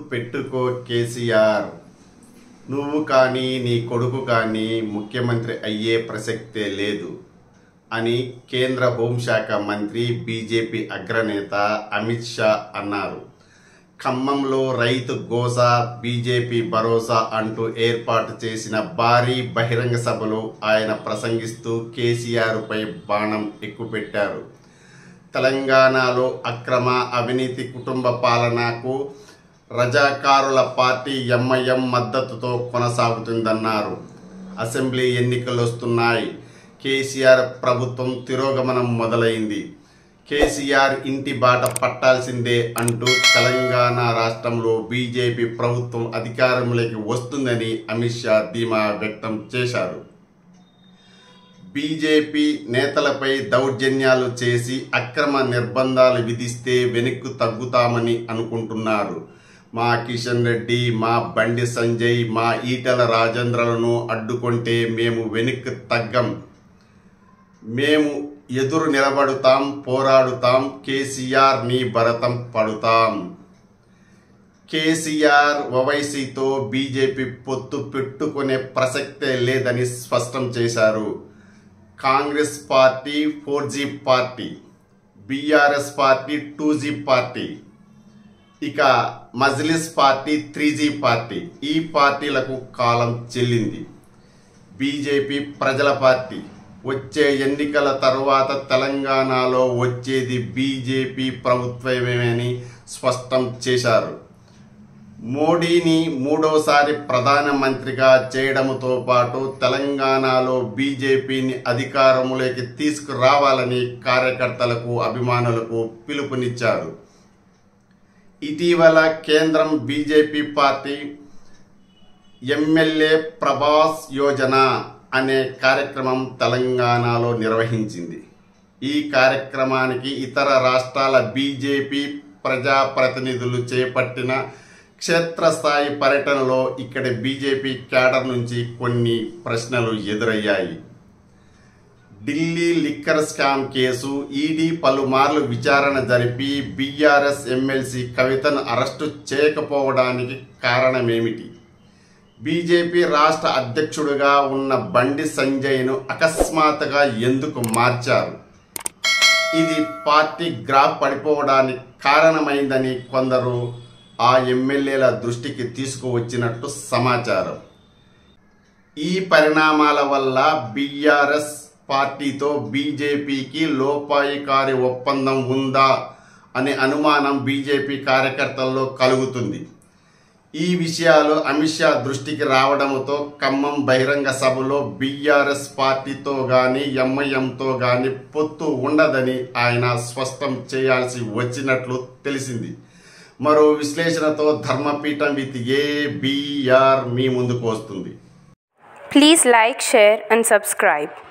పెట్టుకో కేసీఆర్, నువ్వు కానీ నీ కొడుకు కానీ ముఖ్యమంత్రి అయ్యే ప్రసక్తే లేదు అని కేంద్ర హోంశాఖ మంత్రి బీజేపీ అగ్రనేత అమిత్ షా అన్నారు. ఖమ్మంలో రైతు గోస బీజేపీ భరోసా అంటూ ఏర్పాటు చేసిన భారీ బహిరంగ సభలో ఆయన ప్రసంగిస్తూ కేసీఆర్పై బాణం ఎక్కుపెట్టారు. తెలంగాణలో అక్రమ అవినీతి కుటుంబ పాలనకు రజాకారుల పార్టీ ఎంఐఎం మద్దతుతో కొనసాగుతుందన్నారు. అసెంబ్లీ ఎన్నికలు వస్తున్నాయి. కేసీఆర్ ప్రభుత్వం తిరోగమనం మొదలైంది. కేసీఆర్ ఇంటి బాట పట్టాల్సిందే అంటూ తెలంగాణ రాష్ట్రంలో బీజేపీ ప్రభుత్వం అధికారంలోకి వస్తుందని అమిత్ షా ధీమా వ్యక్తం చేశారు. బీజేపీ నేతలపై దౌర్జన్యాలు చేసి అక్రమ నిర్బంధాలు విధిస్తే వెనక్కు తగ్గుతామని అనుకుంటున్నారు. మా కిషన్ రెడ్డి, మా బండి సంజయ్, మా ఈటెల రాజేంద్రలను అడ్డుకుంటే మేము వెనక్కి తగ్గం. మేము ఎదురు నిలబడుతాం, పోరాడుతాం. కేసీఆర్ నీ భరతం పడుతాం. కేసీఆర్ ఓవైసీతో బీజేపీ పొత్తు పెట్టుకునే ప్రసక్తే లేదని స్పష్టం చేశారు. Congress party 4G party, BRS party 2G party, ఇక మజ్లిస్ పార్టీ 3G పార్టీ. ఈ పార్టీలకు కాలం చెల్లింది. బీజేపీ ప్రజల పార్టీ. వచ్చే ఎన్నికల తరువాత తెలంగాణలో వచ్చేది బీజేపీ ప్రభుత్వమేనని స్పష్టం చేశారు. మోడీని మూడోసారి ప్రధానమంత్రిగా చేయడంతో పాటు తెలంగాణలో బీజేపీని అధికారంలోకి తీసుకురావాలని కార్యకర్తలకు, అభిమానులకు పిలుపునిచ్చారు. ఇటీవల కేంద్రం BJP party MLA Pravas Yojana అనే కార్యక్రమం తెలంగాణలో నిర్వహించింది. ఈ కార్యక్రమానికి ఇతర రాష్ట్రాల బీజేపీ ప్రజాప్రతినిధులు చేపట్టిన క్షేత్రస్థాయి పర్యటనలో ఇక్కడ బీజేపీ క్యాడర్ నుంచి కొన్ని ప్రశ్నలు ఎదురయ్యాయి. Delhi liquor scam case ED పలుమార్లు విచారణ జరిపి బీఆర్ఎస్ ఎమ్మెల్సీ కవితను అరెస్టు చేయకపోవడానికి కారణమేమిటి? బీజేపీ రాష్ట్ర అధ్యక్షుడిగా ఉన్న బండి సంజయ్ను అకస్మాత్తుగా ఎందుకు మార్చారు? ఇది పార్టీ గ్రాఫ్ పడిపోవడానికి కారణమైందని కొందరు ఆ ఎమ్మెల్యేల దృష్టికి తీసుకువచ్చినట్టు సమాచారం. ఈ పరిణామాల వల్ల బీఆర్ఎస్ పార్టీతో బీజేపీకి లోపాయికారి ఒప్పందం ఉందా అనే అనుమానం బీజేపీ కార్యకర్తల్లో కలుగుతుంది. ఈ విషయాలు అమిత్ షా దృష్టికి రావడంతో ఖమ్మం బహిరంగ సభలో బీఆర్ఎస్ పార్టీతో కానీ ఎంఐఎంతో కానీ పొత్తు ఉండదని ఆయన స్పష్టం చేయాల్సి వచ్చినట్లు తెలిసింది. మరో విశ్లేషణతో ధర్మపీఠం విత్ ABR మీ ముందుకు వస్తుంది. Please like, share and subscribe.